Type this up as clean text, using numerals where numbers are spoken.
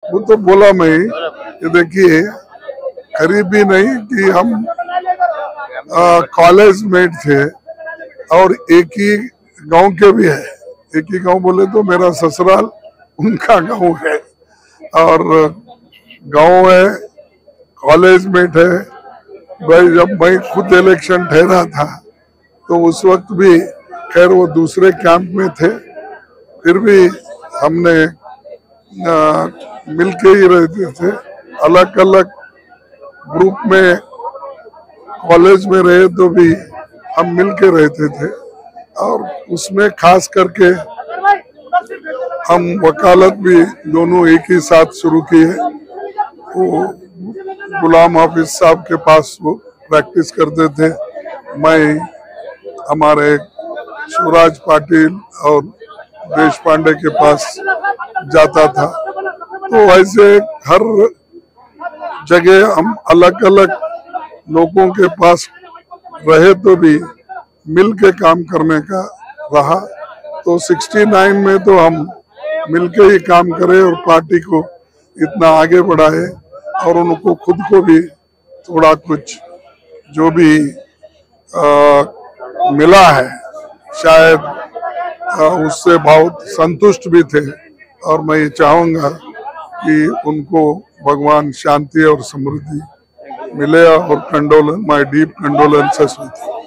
वो तो बोला मैं ही, ये देखिए करीब भी नहीं कि हम कॉलेज मेट थे और एक ही गांव के भी है। एक ही गांव बोले तो मेरा ससुराल उनका गांव है और गांव है, कॉलेज मेट है। भाई जब मैं खुद इलेक्शन ठहरा था तो उस वक्त भी खैर वो दूसरे कैंप में थे, फिर भी हमने मिलके ही रहते थे। अलग अलग ग्रुप में कॉलेज में रहे तो भी हम मिलके रहते थे और उसमें खास करके हम वकालत भी दोनों एक ही साथ शुरू किए। वो गुलाम हाफिज साहब के पास वो प्रैक्टिस करते थे, मैं हमारे शिवराज पाटिल और देश पांडे के पास जाता था। तो ऐसे हर जगह हम अलग अलग लोगों के पास रहे तो भी मिल के काम करने का रहा। तो 69 में तो हम मिलके ही काम करे और पार्टी को इतना आगे बढ़ाए और उनको खुद को भी थोड़ा कुछ जो भी मिला है शायद उससे बहुत संतुष्ट भी थे। और मैं ये चाहूँगा कि उनको भगवान शांति और समृद्धि मिले और condolence, my deep condolences with